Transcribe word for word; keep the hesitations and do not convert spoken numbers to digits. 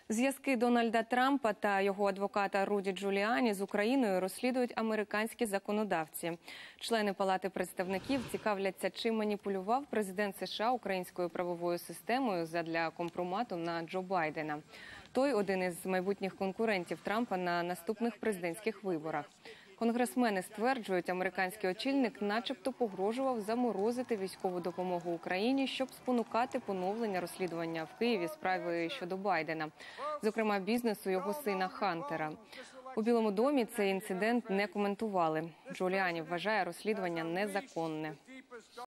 Зв'язки Дональда Трампа та його адвоката Руді Джуліані з Україною розслідують американські законодавці. Члени Палати представників цікавляться, чим маніпулював президент США українською правовою системою задля компромату на Джо Байдена. Той – один із майбутніх конкурентів Трампа на наступних президентських виборах. Конгресмени стверджують, американський очільник начебто погрожував заморозити військову допомогу Україні, щоб спонукати поновлення розслідування в Києві справи щодо Байдена, зокрема бізнесу його сина Хантера. У Білому домі цей інцидент не коментували. Джуліані вважає розслідування незаконне.